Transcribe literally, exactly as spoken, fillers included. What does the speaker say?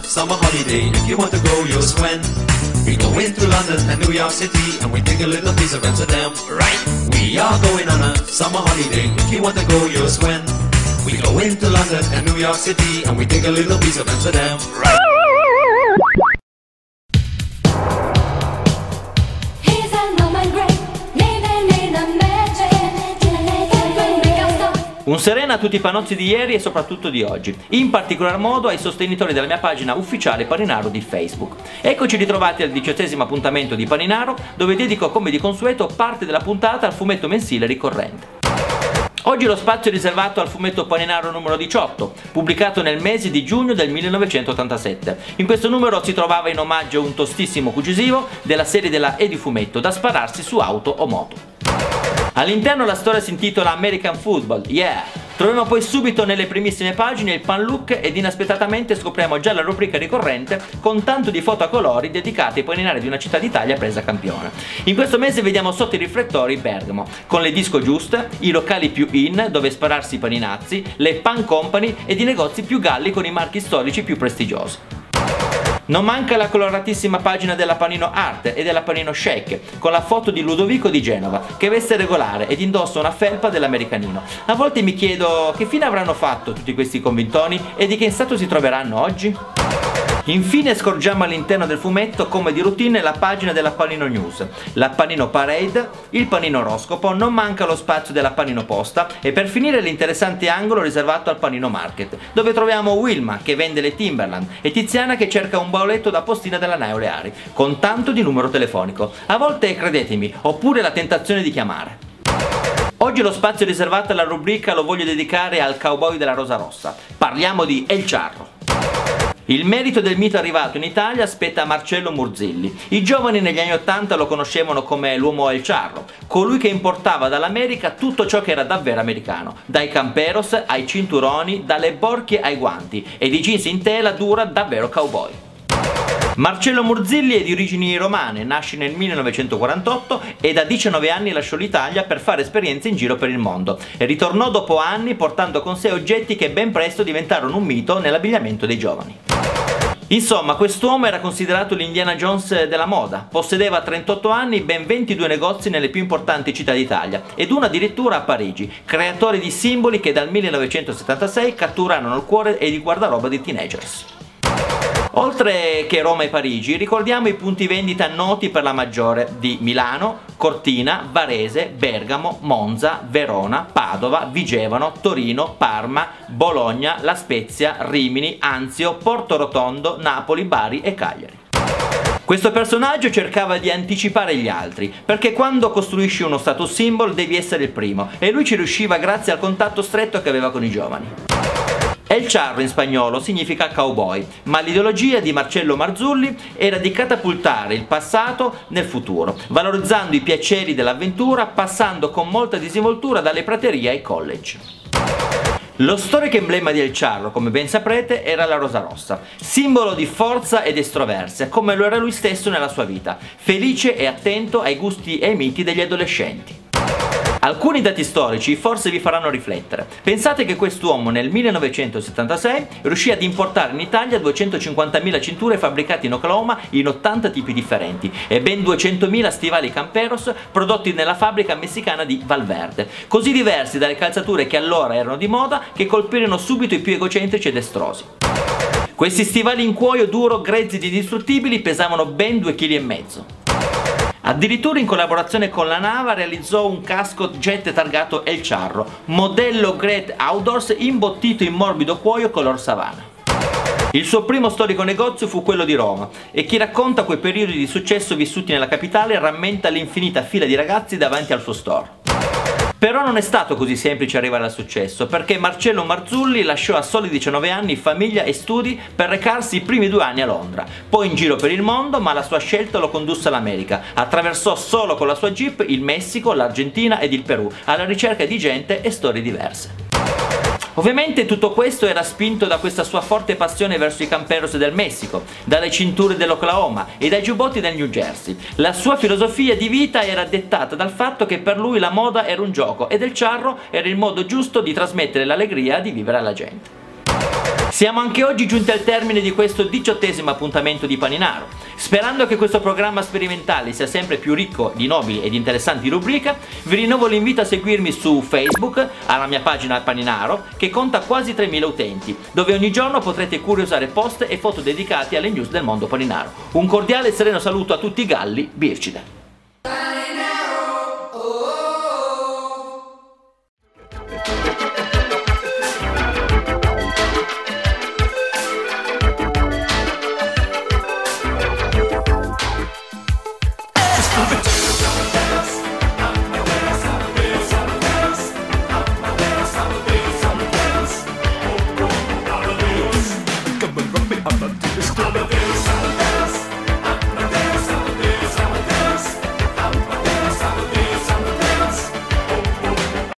summer holiday. If you want to go, you'll swim. We go into London and New York City, and we take a little piece of Amsterdam, right? We are going on a summer holiday. If you want to go, you'll swim. We go into London and New York City, and we take a little piece of Amsterdam, right? Un sereno a tutti i panozzi di ieri e soprattutto di oggi, in particolar modo ai sostenitori della mia pagina ufficiale Paninaro di Facebook. Eccoci ritrovati al diciottesimo appuntamento di Paninaro, dove dedico come di consueto parte della puntata al fumetto mensile ricorrente. Oggi lo spazio è riservato al fumetto Paninaro numero diciotto, pubblicato nel mese di giugno del millenovecentottantasette. In questo numero si trovava in omaggio un tostissimo cucisivo della serie della Edifumetto da spararsi su auto o moto. All'interno la storia si intitola American Football, yeah! Troviamo poi subito nelle primissime pagine il pan look ed inaspettatamente scopriamo già la rubrica ricorrente con tanto di foto a colori dedicate ai paninari di una città d'Italia presa campione. In questo mese vediamo sotto i riflettori Bergamo, con le disco giuste, i locali più in dove spararsi i paninazzi, le pan company ed i negozi più galli con i marchi storici più prestigiosi. Non manca la coloratissima pagina della Panino Art e della Panino Shake, con la foto di Ludovico di Genova, che veste regolare ed indossa una felpa dell'americanino. A volte mi chiedo che fine avranno fatto tutti questi convintoni e di che stato si troveranno oggi? Infine scorgiamo all'interno del fumetto, come di routine, la pagina della Panino News, la Panino Parade, il Panino Oroscopo, non manca lo spazio della Panino Posta e per finire l'interessante angolo riservato al Panino Market, dove troviamo Wilma che vende le Timberland e Tiziana che cerca un bauletto da postina della Nao Leari, con tanto di numero telefonico. A volte, credetemi, ho pure la tentazione di chiamare. Oggi lo spazio riservato alla rubrica lo voglio dedicare al cowboy della Rosa Rossa. Parliamo di El Charro. Il merito del mito arrivato in Italia spetta a Marcello Murzilli. I giovani negli anni ottanta lo conoscevano come l'uomo El Charro, colui che importava dall'America tutto ciò che era davvero americano, dai camperos ai cinturoni, dalle borchie ai guanti e di jeans in tela dura davvero cowboy. Marcello Murzilli è di origini romane, nasce nel millenovecentoquarantotto e da diciannove anni lasciò l'Italia per fare esperienze in giro per il mondo e ritornò dopo anni portando con sé oggetti che ben presto diventarono un mito nell'abbigliamento dei giovani. Insomma, quest'uomo era considerato l'Indiana Jones della moda, possedeva trentotto anni, ben ventidue negozi nelle più importanti città d'Italia ed uno addirittura a Parigi, creatore di simboli che dal millenovecentosettantasei catturarono il cuore e il guardaroba di teenagers. Oltre che Roma e Parigi, ricordiamo i punti vendita noti per la maggiore di Milano, Cortina, Varese, Bergamo, Monza, Verona, Padova, Vigevano, Torino, Parma, Bologna, La Spezia, Rimini, Anzio, Porto Rotondo, Napoli, Bari e Cagliari. Questo personaggio cercava di anticipare gli altri, perché quando costruisci uno status symbol devi essere il primo, e lui ci riusciva grazie al contatto stretto che aveva con i giovani. El Charro in spagnolo significa cowboy, ma l'ideologia di Marcello Marzulli era di catapultare il passato nel futuro, valorizzando i piaceri dell'avventura, passando con molta disinvoltura dalle praterie ai college. Lo storico emblema di El Charro, come ben saprete, era la Rosa Rossa, simbolo di forza ed estroversia, come lo era lui stesso nella sua vita, felice e attento ai gusti e ai miti degli adolescenti. Alcuni dati storici forse vi faranno riflettere. Pensate che quest'uomo nel millenovecentosettantasei riuscì ad importare in Italia duecentocinquantamila cinture fabbricate in Oklahoma in ottanta tipi differenti e ben duecentomila stivali camperos prodotti nella fabbrica messicana di Valverde, così diversi dalle calzature che allora erano di moda che colpirono subito i più egocentrici ed estrosi. Questi stivali in cuoio duro, grezzi ed indistruttibili pesavano ben due virgola cinque chili. Addirittura in collaborazione con la Nava realizzò un casco jet targato El Charro, modello Great Outdoors imbottito in morbido cuoio color savana. Il suo primo storico negozio fu quello di Roma e chi racconta quei periodi di successo vissuti nella capitale rammenta l'infinita fila di ragazzi davanti al suo store. Però non è stato così semplice arrivare al successo, perché Marcello Marzulli lasciò a soli diciannove anni famiglia e studi per recarsi i primi due anni a Londra, poi in giro per il mondo, ma la sua scelta lo condusse all'America. Attraversò solo con la sua Jeep il Messico, l'Argentina ed il Perù, alla ricerca di gente e storie diverse. Ovviamente tutto questo era spinto da questa sua forte passione verso i camperos del Messico, dalle cinture dell'Oklahoma e dai giubbotti del New Jersey. La sua filosofia di vita era dettata dal fatto che per lui la moda era un gioco ed El Charro era il modo giusto di trasmettere l'allegria di vivere alla gente. Siamo anche oggi giunti al termine di questo diciottesimo appuntamento di Paninaro. Sperando che questo programma sperimentale sia sempre più ricco di nobili ed interessanti rubriche, vi rinnovo l'invito a seguirmi su Facebook, alla mia pagina Paninaro, che conta quasi tremila utenti, dove ogni giorno potrete curiosare post e foto dedicati alle news del mondo paninaro. Un cordiale e sereno saluto a tutti i galli, Bircide!